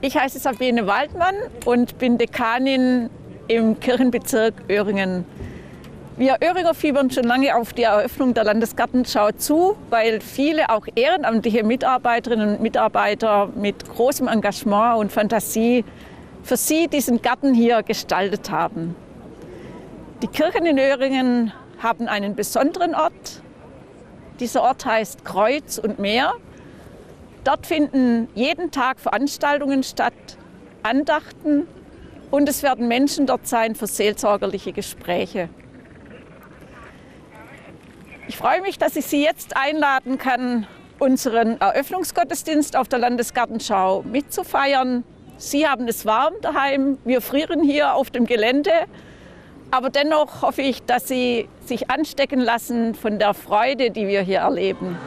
Ich heiße Sabine Waldmann und bin Dekanin im Kirchenbezirk Öhringen. Wir Öhringer fiebern schon lange auf die Eröffnung der Landesgartenschau zu, weil viele auch ehrenamtliche Mitarbeiterinnen und Mitarbeiter mit großem Engagement und Fantasie für sie diesen Garten hier gestaltet haben. Die Kirchen in Öhringen haben einen besonderen Ort. Dieser Ort heißt Kreuz und Meer. Dort finden jeden Tag Veranstaltungen statt, Andachten, und es werden Menschen dort sein für seelsorgerliche Gespräche. Ich freue mich, dass ich Sie jetzt einladen kann, unseren Eröffnungsgottesdienst auf der Landesgartenschau mitzufeiern. Sie haben es warm daheim, wir frieren hier auf dem Gelände. Aber dennoch hoffe ich, dass Sie sich anstecken lassen von der Freude, die wir hier erleben.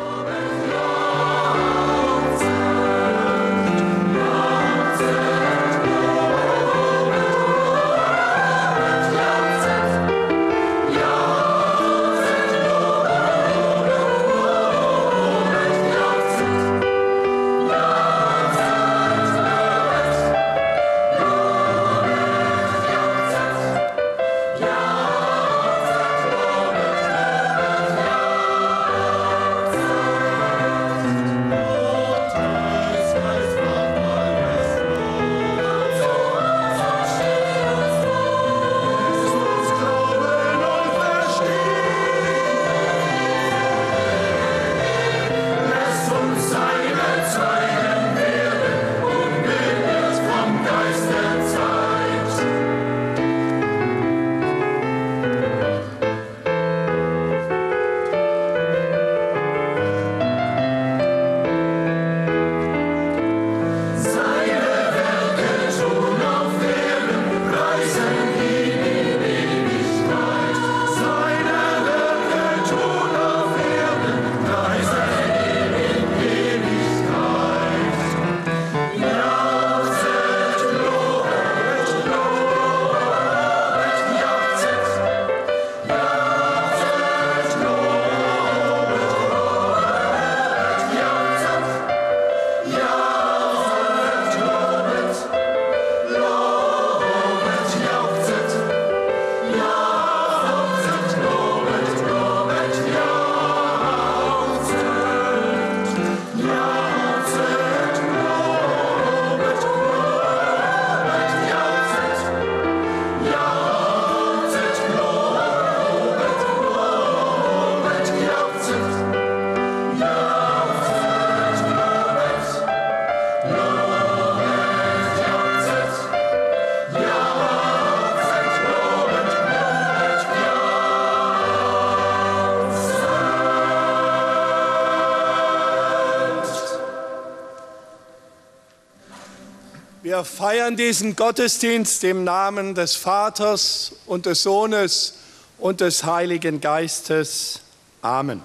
Wir feiern diesen Gottesdienst im Namen des Vaters und des Sohnes und des Heiligen Geistes. Amen.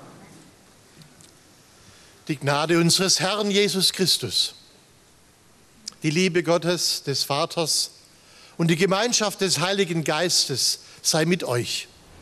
Die Gnade unseres Herrn Jesus Christus, die Liebe Gottes, des Vaters und die Gemeinschaft des Heiligen Geistes sei mit euch.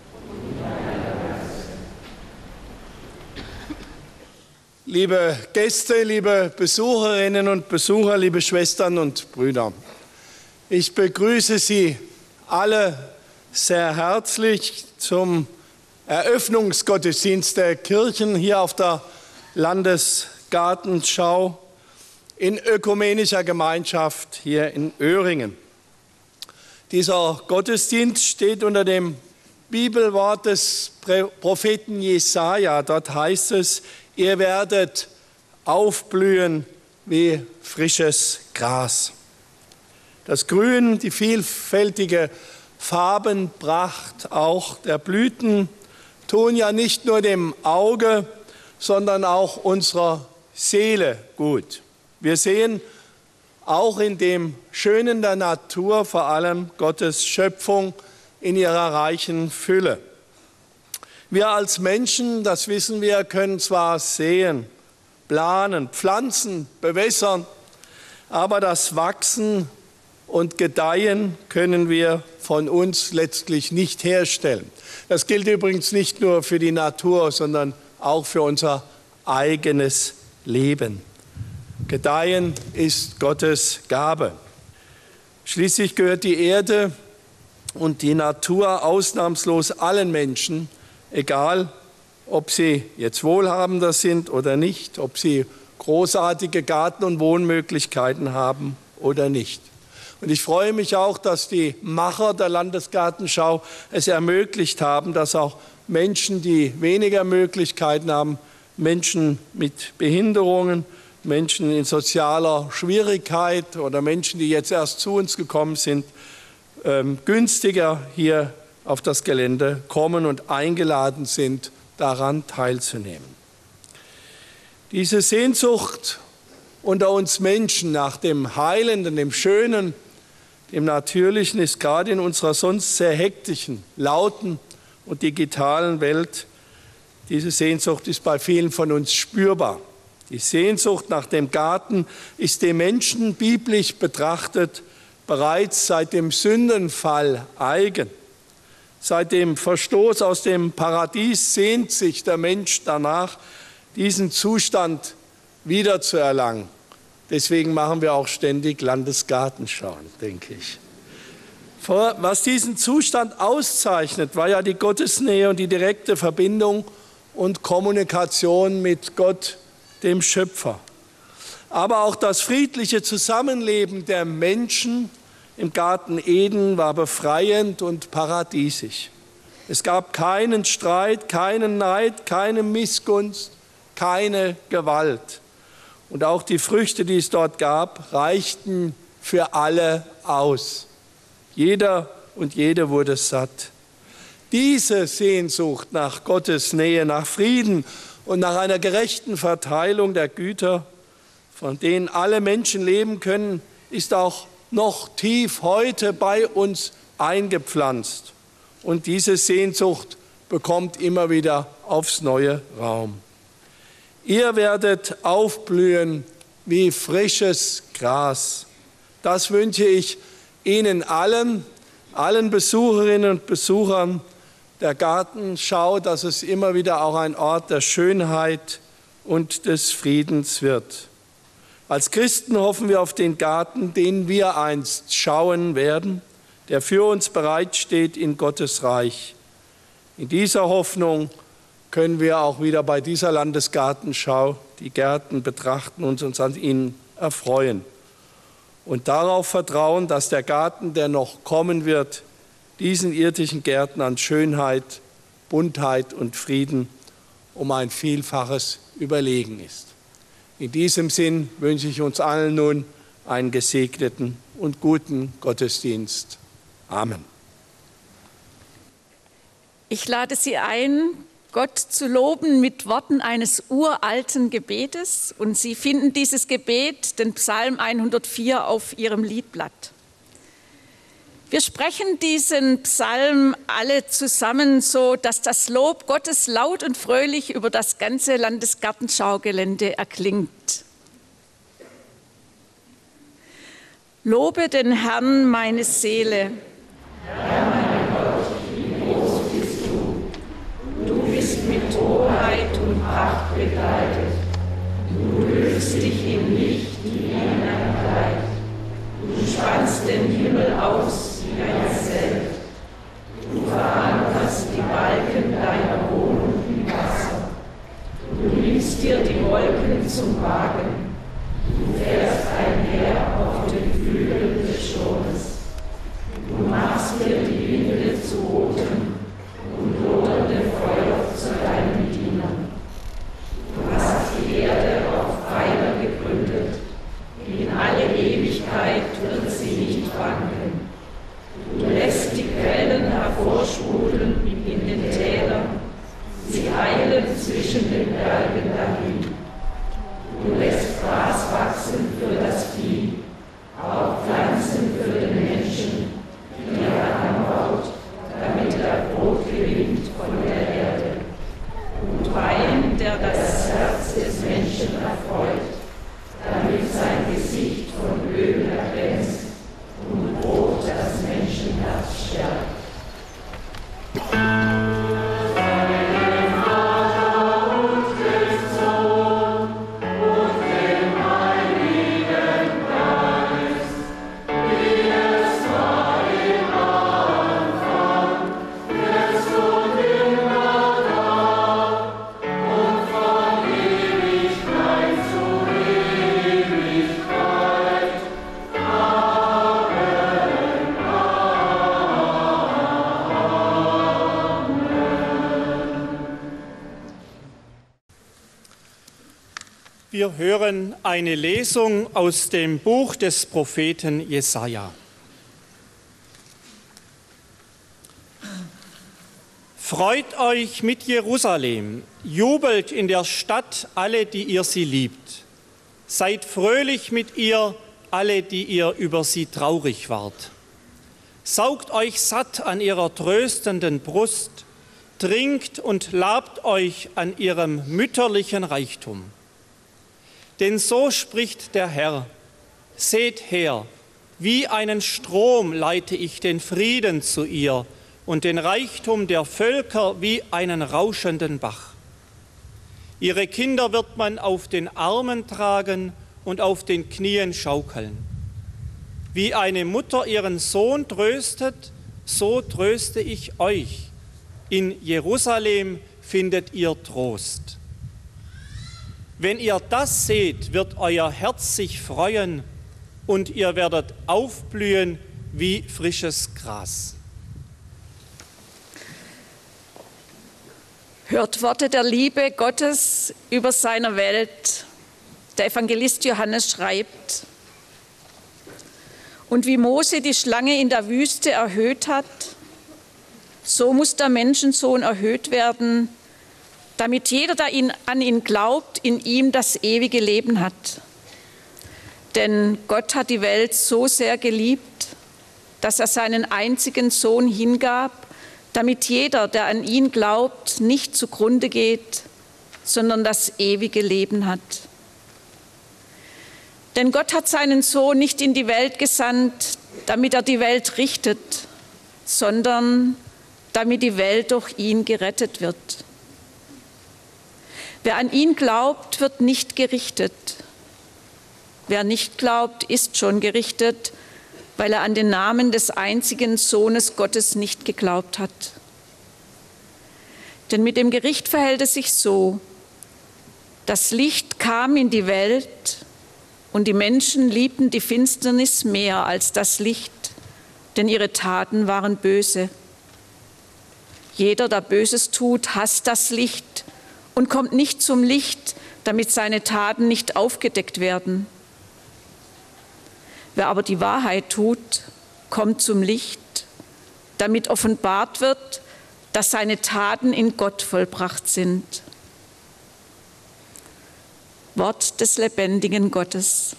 Liebe Gäste, liebe Besucherinnen und Besucher, liebe Schwestern und Brüder, ich begrüße Sie alle sehr herzlich zum Eröffnungsgottesdienst der Kirchen hier auf der Landesgartenschau in ökumenischer Gemeinschaft hier in Öhringen. Dieser Gottesdienst steht unter dem Bibelwort des Propheten Jesaja. Dort heißt es: Ihr werdet aufblühen wie frisches Gras. Das Grün, die vielfältige Farbenpracht auch der Blüten tun ja nicht nur dem Auge, sondern auch unserer Seele gut. Wir sehen auch in dem Schönen der Natur vor allem Gottes Schöpfung in ihrer reichen Fülle. Wir als Menschen, das wissen wir, können zwar sehen, planen, pflanzen, bewässern, aber das Wachsen und Gedeihen können wir von uns letztlich nicht herstellen. Das gilt übrigens nicht nur für die Natur, sondern auch für unser eigenes Leben. Gedeihen ist Gottes Gabe. Schließlich gehört die Erde und die Natur ausnahmslos allen Menschen, egal ob sie jetzt wohlhabender sind oder nicht, ob sie großartige Garten- und Wohnmöglichkeiten haben oder nicht. Und ich freue mich auch, dass die Macher der Landesgartenschau es ermöglicht haben, dass auch Menschen, die weniger Möglichkeiten haben, Menschen mit Behinderungen, Menschen in sozialer Schwierigkeit oder Menschen, die jetzt erst zu uns gekommen sind, günstiger hier auf das Gelände kommen und eingeladen sind, daran teilzunehmen. Diese Sehnsucht unter uns Menschen nach dem Heilenden, dem Schönen, dem Natürlichen ist gerade in unserer sonst sehr hektischen, lauten und digitalen Welt, diese Sehnsucht ist bei vielen von uns spürbar. Die Sehnsucht nach dem Garten ist dem Menschen biblisch betrachtet bereits seit dem Sündenfall eigen. Seit dem Verstoß aus dem Paradies sehnt sich der Mensch danach, diesen Zustand wiederzuerlangen. Deswegen machen wir auch ständig Landesgartenschauen, denke ich. Was diesen Zustand auszeichnet, war ja die Gottesnähe und die direkte Verbindung und Kommunikation mit Gott, dem Schöpfer. Aber auch das friedliche Zusammenleben der Menschen im Garten Eden war befreiend und paradiesisch. Es gab keinen Streit, keinen Neid, keine Missgunst, keine Gewalt. Und auch die Früchte, die es dort gab, reichten für alle aus. Jeder und jede wurde satt. Diese Sehnsucht nach Gottes Nähe, nach Frieden und nach einer gerechten Verteilung der Güter, von denen alle Menschen leben können, ist auch noch tief heute bei uns eingepflanzt. Und diese Sehnsucht bekommt immer wieder aufs neue Raum. Ihr werdet aufblühen wie frisches Gras. Das wünsche ich Ihnen allen Besucherinnen und Besuchern der Gartenschau, dass es immer wieder auch ein Ort der Schönheit und des Friedens wird. Als Christen hoffen wir auf den Garten, den wir einst schauen werden, der für uns bereitsteht in Gottes Reich. In dieser Hoffnung können wir auch wieder bei dieser Landesgartenschau die Gärten betrachten und uns an ihnen erfreuen. Und darauf vertrauen, dass der Garten, der noch kommen wird, diesen irdischen Gärten an Schönheit, Buntheit und Frieden um ein Vielfaches überlegen ist. In diesem Sinn wünsche ich uns allen nun einen gesegneten und guten Gottesdienst. Amen. Ich lade Sie ein, Gott zu loben mit Worten eines uralten Gebetes. Und Sie finden dieses Gebet, den Psalm 104, auf Ihrem Liedblatt. Wir sprechen diesen Psalm alle zusammen so, dass das Lob Gottes laut und fröhlich über das ganze Landesgartenschaugelände erklingt. Lobe den Herrn, meine Seele. Herr, mein Gott, wie groß bist du. Du bist mit Hoheit und Pracht begleitet. Du hüllst dich im Licht wie ein Kleid. Du spannst den Himmel aus wie ein Zelt. Du verankerst die Balken deiner Wohnung im Wasser. Du nimmst dir die Wolken zum Wagen. Du fährst einher auf den Flügeln des Sturmes. Du machst dir die Winde zu rotem und lodernde Feuer zu deinen Dienern. Du hast die Erde auf Pfeiler gegründet. In alle Ewigkeit wird sie nicht wanken. Du lässt die Quellen hervorsprudeln in den Tälern. Sie eilen zwischen den Bergen dahin. Du lässt Gras wachsen für das Vieh, auch Pflanzen für den Menschen, die er anbaut, damit er Brot gewinnt von der Erde. Und Wein, der das Herz des Menschen erfreut, damit sein Gesicht von Öl erglänzt und Brot das Menschenherz stärkt. Vater und des Sohn und dem Heiligen Wir hören eine Lesung aus dem Buch des Propheten Jesaja. Freut euch mit Jerusalem, jubelt in der Stadt alle, die ihr sie liebt. Seid fröhlich mit ihr, alle, die ihr über sie traurig wart. Saugt euch satt an ihrer tröstenden Brust, trinkt und labt euch an ihrem mütterlichen Reichtum. Denn so spricht der Herr: Seht her, wie einen Strom leite ich den Frieden zu ihr und den Reichtum der Völker wie einen rauschenden Bach. Ihre Kinder wird man auf den Armen tragen und auf den Knien schaukeln. Wie eine Mutter ihren Sohn tröstet, so tröste ich euch. In Jerusalem findet ihr Trost. Wenn ihr das seht, wird euer Herz sich freuen und ihr werdet aufblühen wie frisches Gras. Hört Worte der Liebe Gottes über seiner Welt. Der Evangelist Johannes schreibt: Und wie Mose die Schlange in der Wüste erhöht hat, so muss der Menschensohn erhöht werden, damit jeder, der an ihn glaubt, in ihm das ewige Leben hat. Denn Gott hat die Welt so sehr geliebt, dass er seinen einzigen Sohn hingab, damit jeder, der an ihn glaubt, nicht zugrunde geht, sondern das ewige Leben hat. Denn Gott hat seinen Sohn nicht in die Welt gesandt, damit er die Welt richtet, sondern damit die Welt durch ihn gerettet wird. Wer an ihn glaubt, wird nicht gerichtet. Wer nicht glaubt, ist schon gerichtet, weil er an den Namen des einzigen Sohnes Gottes nicht geglaubt hat. Denn mit dem Gericht verhält es sich so: Das Licht kam in die Welt und die Menschen liebten die Finsternis mehr als das Licht, denn ihre Taten waren böse. Jeder, der Böses tut, hasst das Licht und kommt nicht zum Licht, damit seine Taten nicht aufgedeckt werden. Wer aber die Wahrheit tut, kommt zum Licht, damit offenbart wird, dass seine Taten in Gott vollbracht sind. Wort des lebendigen Gottes.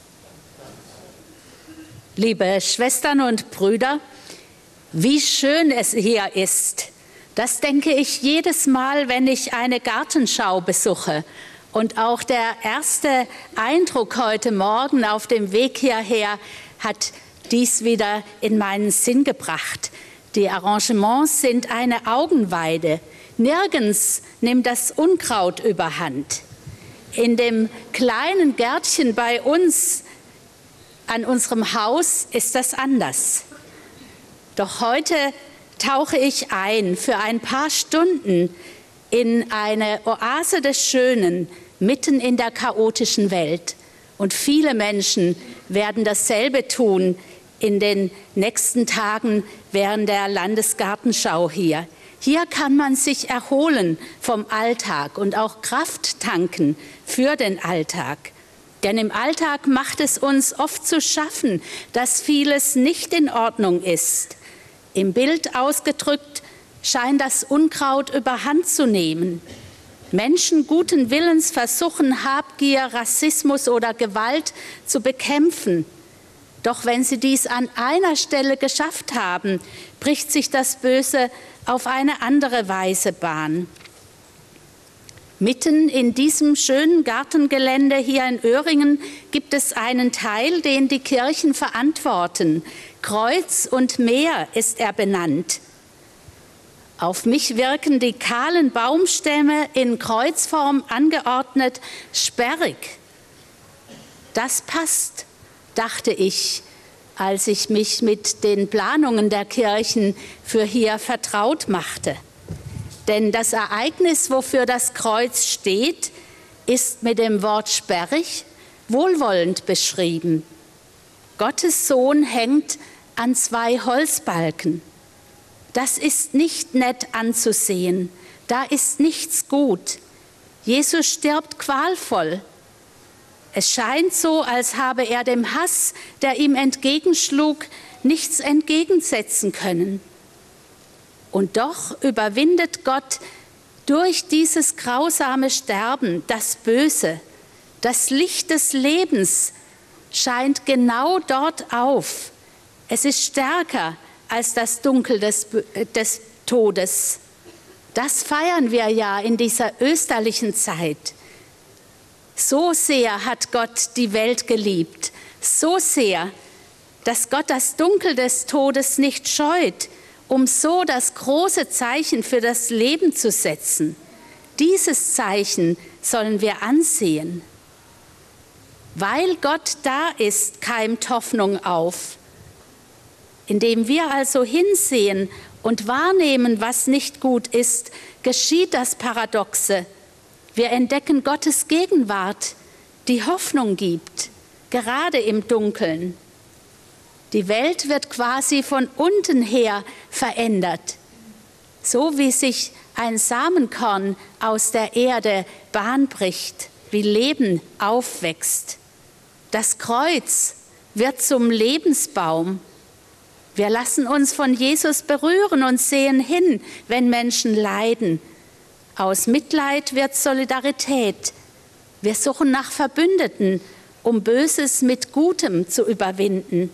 Liebe Schwestern und Brüder, wie schön es hier ist. Das denke ich jedes Mal, wenn ich eine Gartenschau besuche. Und auch der erste Eindruck heute Morgen auf dem Weg hierher hat dies wieder in meinen Sinn gebracht. Die Arrangements sind eine Augenweide. Nirgends nimmt das Unkraut überhand. In dem kleinen Gärtchen bei uns an unserem Haus ist das anders. Doch heute tauche ich ein für ein paar Stunden in eine Oase des Schönen, mitten in der chaotischen Welt. Und viele Menschen werden dasselbe tun in den nächsten Tagen während der Landesgartenschau hier. Hier kann man sich erholen vom Alltag und auch Kraft tanken für den Alltag. Denn im Alltag macht es uns oft zu schaffen, dass vieles nicht in Ordnung ist. Im Bild ausgedrückt scheint das Unkraut überhand zu nehmen. Menschen guten Willens versuchen, Habgier, Rassismus oder Gewalt zu bekämpfen. Doch wenn sie dies an einer Stelle geschafft haben, bricht sich das Böse auf eine andere Weise Bahn. Mitten in diesem schönen Gartengelände hier in Öhringen gibt es einen Teil, den die Kirchen verantworten. Kreuz und Meer ist er benannt. Auf mich wirken die kahlen Baumstämme in Kreuzform angeordnet sperrig. Das passt, dachte ich, als ich mich mit den Planungen der Kirchen für hier vertraut machte. Denn das Ereignis, wofür das Kreuz steht, ist mit dem Wort sperrig wohlwollend beschrieben. Gottes Sohn hängt an 2 Holzbalken. Das ist nicht nett anzusehen. Da ist nichts gut. Jesus stirbt qualvoll. Es scheint so, als habe er dem Hass, der ihm entgegenschlug, nichts entgegensetzen können. Und doch überwindet Gott durch dieses grausame Sterben das Böse. Das Licht des Lebens scheint genau dort auf. Es ist stärker als das Dunkel des Todes. Das feiern wir ja in dieser österlichen Zeit. So sehr hat Gott die Welt geliebt, so sehr, dass Gott das Dunkel des Todes nicht scheut, um so das große Zeichen für das Leben zu setzen. Dieses Zeichen sollen wir ansehen. Weil Gott da ist, keimt Hoffnung auf. Indem wir also hinsehen und wahrnehmen, was nicht gut ist, geschieht das Paradoxe. Wir entdecken Gottes Gegenwart, die Hoffnung gibt, gerade im Dunkeln. Die Welt wird quasi von unten her verändert, so wie sich ein Samenkorn aus der Erde Bahn bricht, wie Leben aufwächst. Das Kreuz wird zum Lebensbaum. Wir lassen uns von Jesus berühren und sehen hin, wenn Menschen leiden. Aus Mitleid wird Solidarität. Wir suchen nach Verbündeten, um Böses mit Gutem zu überwinden.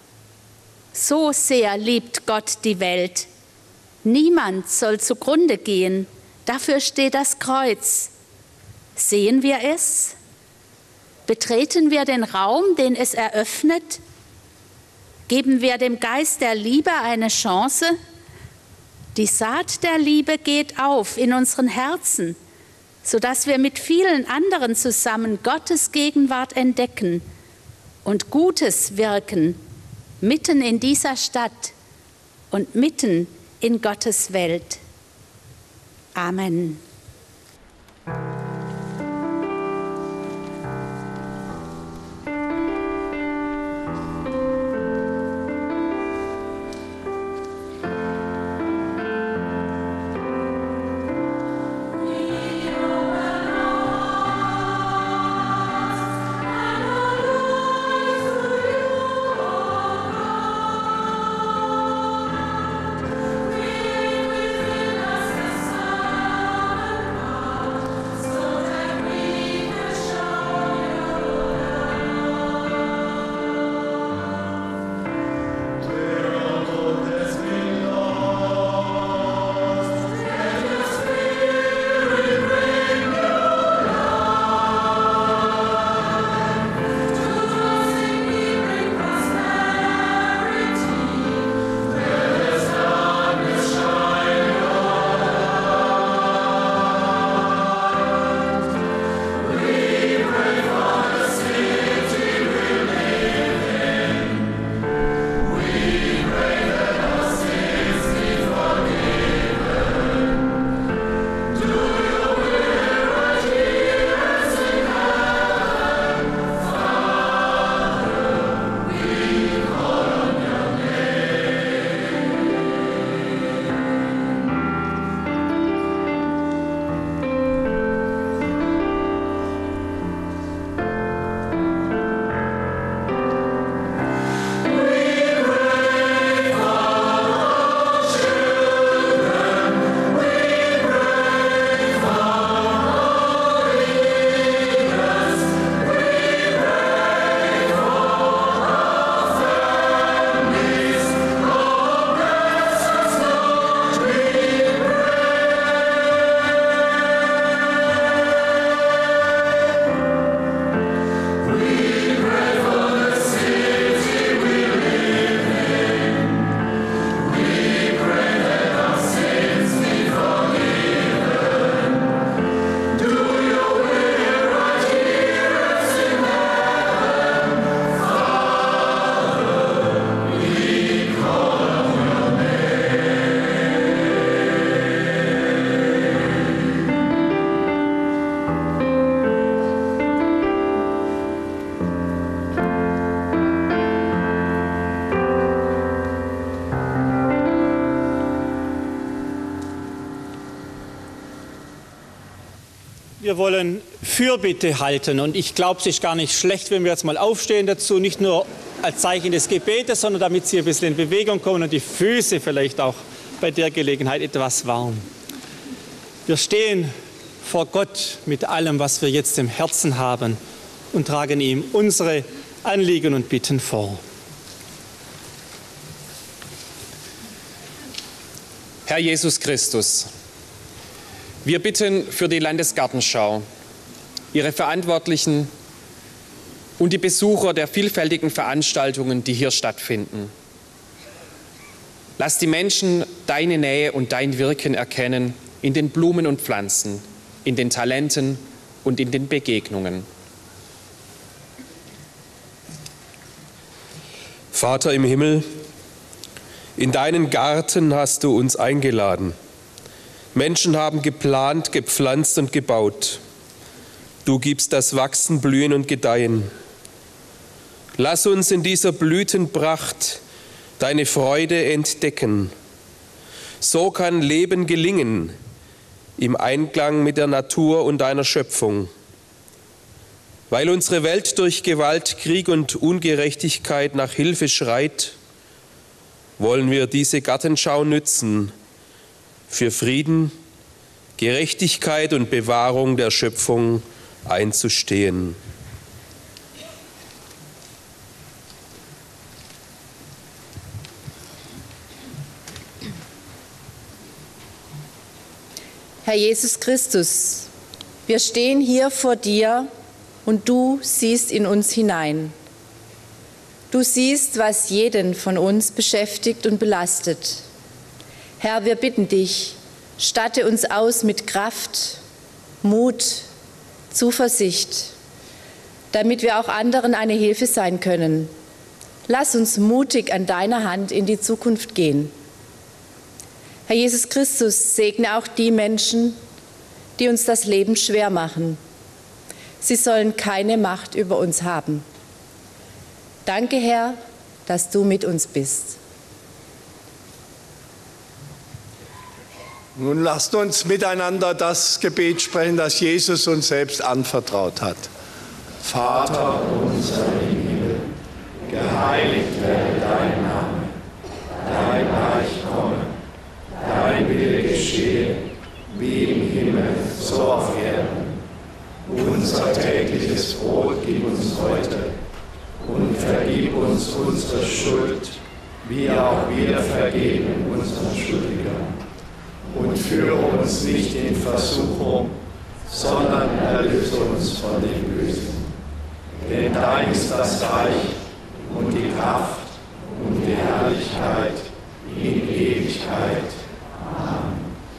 So sehr liebt Gott die Welt. Niemand soll zugrunde gehen. Dafür steht das Kreuz. Sehen wir es? Betreten wir den Raum, den es eröffnet? Geben wir dem Geist der Liebe eine Chance? Die Saat der Liebe geht auf in unseren Herzen, sodass wir mit vielen anderen zusammen Gottes Gegenwart entdecken und Gutes wirken, mitten in dieser Stadt und mitten in Gottes Welt. Amen. Wir wollen Fürbitte halten und ich glaube, es ist gar nicht schlecht, wenn wir jetzt mal aufstehen dazu, nicht nur als Zeichen des Gebetes, sondern damit Sie ein bisschen in Bewegung kommen und die Füße vielleicht auch bei der Gelegenheit etwas warm. Wir stehen vor Gott mit allem, was wir jetzt im Herzen haben und tragen ihm unsere Anliegen und Bitten vor. Herr Jesus Christus, wir bitten für die Landesgartenschau, ihre Verantwortlichen und die Besucher der vielfältigen Veranstaltungen, die hier stattfinden. Lass die Menschen deine Nähe und dein Wirken erkennen in den Blumen und Pflanzen, in den Talenten und in den Begegnungen. Vater im Himmel, in deinen Garten hast du uns eingeladen. Menschen haben geplant, gepflanzt und gebaut. Du gibst das Wachsen, Blühen und Gedeihen. Lass uns in dieser Blütenpracht deine Freude entdecken. So kann Leben gelingen im Einklang mit der Natur und deiner Schöpfung. Weil unsere Welt durch Gewalt, Krieg und Ungerechtigkeit nach Hilfe schreit, wollen wir diese Gartenschau nützen, für Frieden, Gerechtigkeit und Bewahrung der Schöpfung einzustehen. Herr Jesus Christus, wir stehen hier vor dir und du siehst in uns hinein. Du siehst, was jeden von uns beschäftigt und belastet. Herr, wir bitten dich, statte uns aus mit Kraft, Mut, Zuversicht, damit wir auch anderen eine Hilfe sein können. Lass uns mutig an deiner Hand in die Zukunft gehen. Herr Jesus Christus, segne auch die Menschen, die uns das Leben schwer machen. Sie sollen keine Macht über uns haben. Danke, Herr, dass du mit uns bist. Nun lasst uns miteinander das Gebet sprechen, das Jesus uns selbst anvertraut hat. Vater unser im Himmel, geheiligt werde dein Name, dein Reich komme, dein Wille geschehe, wie im Himmel, so auf Erden. Unser tägliches Brot gib uns heute und vergib uns unsere Schuld, wie auch wir vergeben unseren Schuldigern. Und führe uns nicht in Versuchung, sondern erlöse uns von dem Bösen. Denn dein ist das Reich und die Kraft und die Herrlichkeit in Ewigkeit. Amen.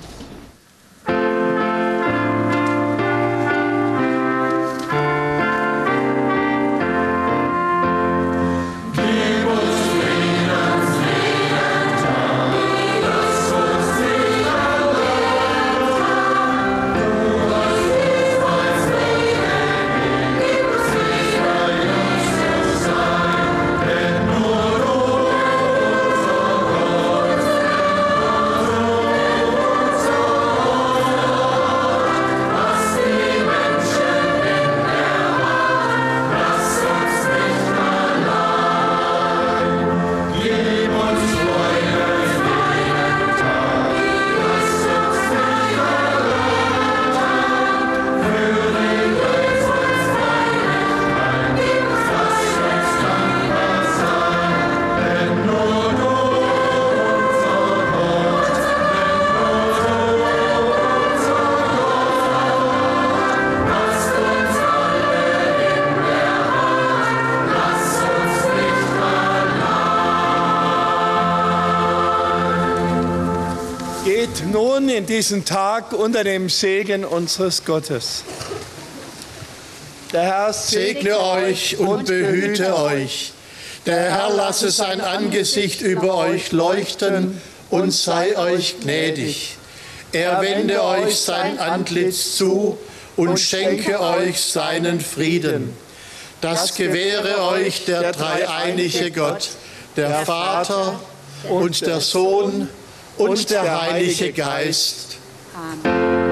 Nun in diesen Tag unter dem Segen unseres Gottes. Der Herr Segne euch und behüte euch. Der Herr lasse sein Angesicht über euch leuchten und sei euch gnädig. Er wende euch sein Antlitz zu und schenke euch seinen Frieden. Das gewähre euch der dreieinige Gott, der Vater und der Sohn und der Heilige Geist. Amen.